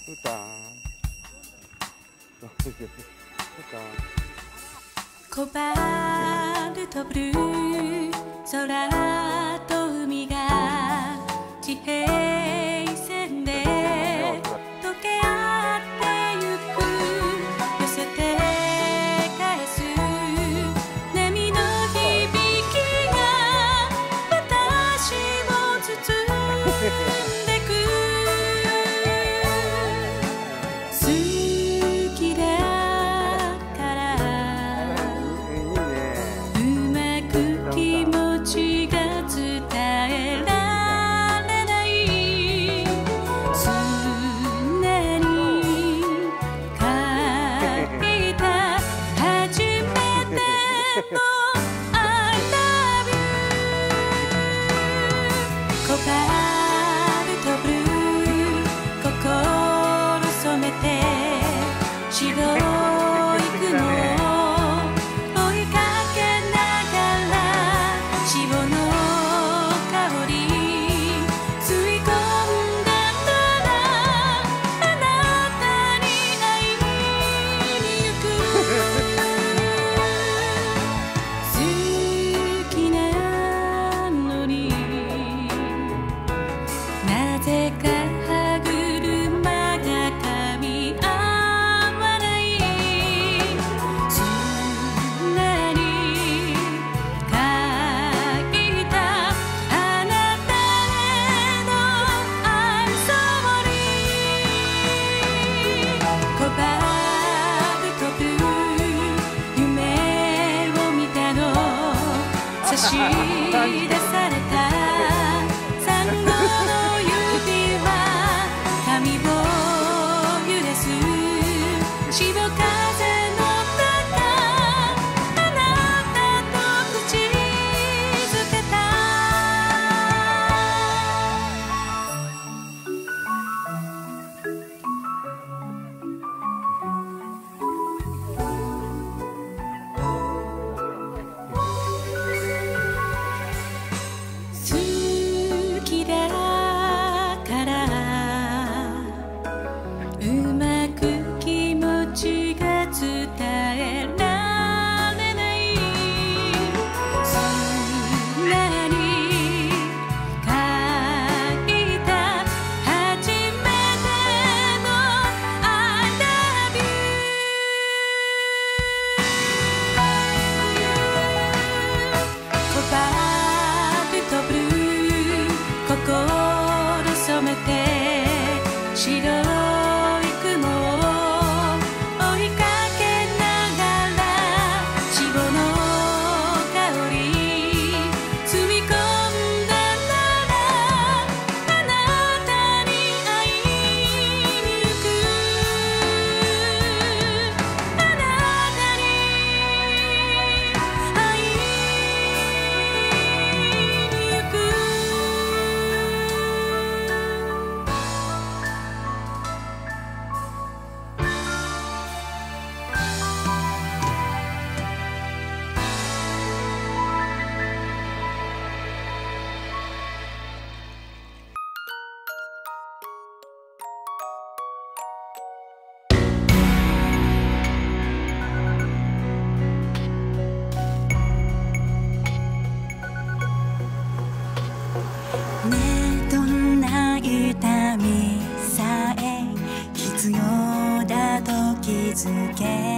歌コバルトブルー、空と海が地平線で溶け合ってゆく、寄せて返す波の響きが私を包んでく。好きだ気持ちが伝えられない、常に書いた初めての I love you。 コバルトブルー、心染めて白い雲差し出された産後の指は髪を揺らす潮風の中、あなたと口づけた。うまく気持ちが伝えられない、そんなに書いた初めての I love you。 コバルトブルー、心染めて白い雲を追いかけながら、潮の香り積み込んだなら、あなたに会いに行く、あなたに会いに行く。ね、どんな痛みさえ必要だと気づけ